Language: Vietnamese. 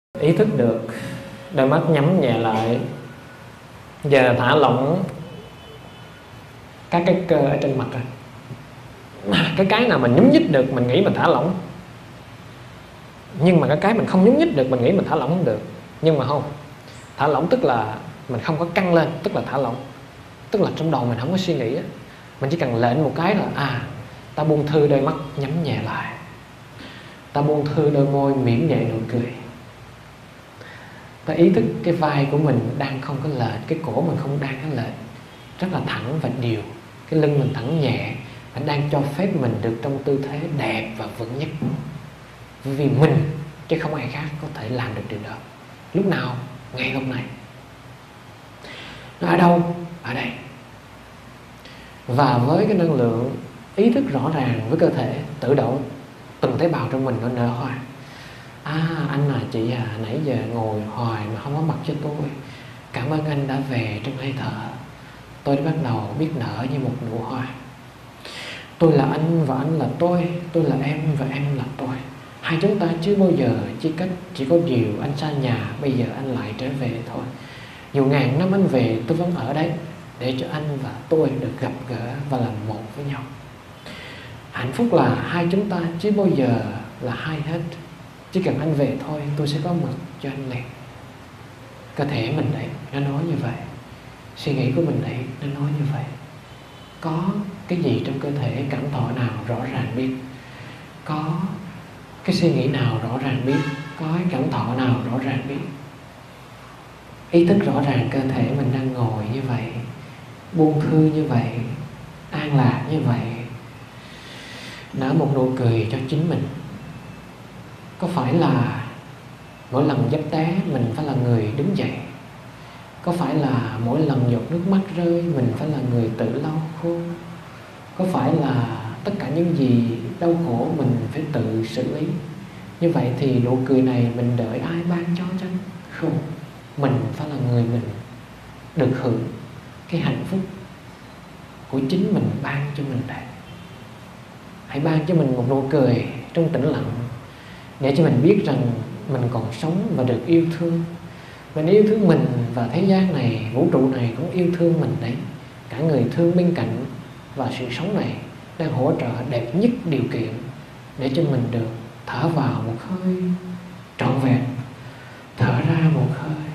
Ý thức được, đôi mắt nhắm nhẹ lại. Giờ thả lỏng các cái cơ ở trên mặt rồi. Cái nào mình nhúc nhích được mình nghĩ mình thả lỏng, nhưng mà cái mình không nhúc nhích được mình nghĩ mình thả lỏng không được. Nhưng mà không, thả lỏng tức là mình không có căng lên, tức là thả lỏng. Tức là trong đầu mình không có suy nghĩ, mình chỉ cần lệnh một cái là ta buông thư đôi mắt nhắm nhẹ lại, ta buông thư đôi môi mỉm nhẹ nụ cười. Ta ý thức cái vai của mình đang không có lệch, cái cổ mình không đang có lệch, rất là thẳng và đều. Cái lưng mình thẳng nhẹ, mình đang cho phép mình được trong tư thế đẹp và vững nhất. Vì mình chứ không ai khác có thể làm được điều đó. Lúc nào? Ngay lúc này. Nó ở đâu? Ở đây. Và với cái năng lượng ý thức rõ ràng với cơ thể, tự động từng tế bào trong mình nó nở hoa. Anh chị nãy giờ ngồi hoài mà không có mặt cho tôi. Cảm ơn anh đã về trong hơi thở. Tôi đã bắt đầu biết nở như một nụ hoa. Tôi là anh và anh là tôi là em và em là tôi. Hai chúng ta chưa bao giờ chia cách, chỉ có điều anh xa nhà, bây giờ anh lại trở về thôi. Dù ngàn năm anh về, tôi vẫn ở đấy để cho anh và tôi được gặp gỡ và làm một với nhau. Hạnh phúc là hai chúng ta chứ bao giờ là hai hết. Chỉ cần anh về thôi, tôi sẽ có mặt cho anh liền. Cơ thể mình đấy, nó nói như vậy. Suy nghĩ của mình đấy, nó nói như vậy. Có cái gì trong cơ thể, cảm thọ nào rõ ràng biết, có cái suy nghĩ nào rõ ràng biết, có cái cảm thọ nào rõ ràng biết. Ý thức rõ ràng cơ thể mình đang ngồi như vậy, buông thư như vậy, an lạc như vậy, nở một nụ cười cho chính mình. Có phải là mỗi lần dấp té mình phải là người đứng dậy? Có phải là mỗi lần giọt nước mắt rơi mình phải là người tự lau khô? Có phải là tất cả những gì đau khổ mình phải tự xử lý? Như vậy thì nụ cười này mình đợi ai ban cho chăng? Không, mình phải là người mình được hưởng cái hạnh phúc của chính mình ban cho mình đây. Hãy ban cho mình một nụ cười trong tĩnh lặng, để cho mình biết rằng mình còn sống và được yêu thương. Mình yêu thương mình và thế gian này, vũ trụ này cũng yêu thương mình đấy. Cả người thương bên cạnh và sự sống này đang hỗ trợ đẹp nhất điều kiện để cho mình được thở vào một hơi trọn vẹn, thở ra một hơi